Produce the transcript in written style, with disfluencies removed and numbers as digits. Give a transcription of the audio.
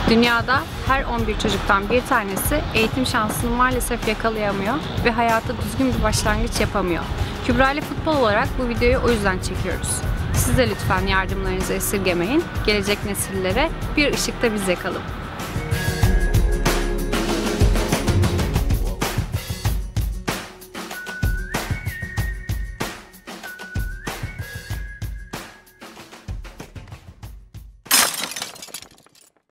Dünyada her 11 çocuktan bir tanesi eğitim şansını maalesef yakalayamıyor ve hayata düzgün bir başlangıç yapamıyor. Kübra ile futbol olarak bu videoyu o yüzden çekiyoruz. Siz de lütfen yardımlarınızı esirgemeyin. Gelecek nesillere bir ışıkta biz yakalım.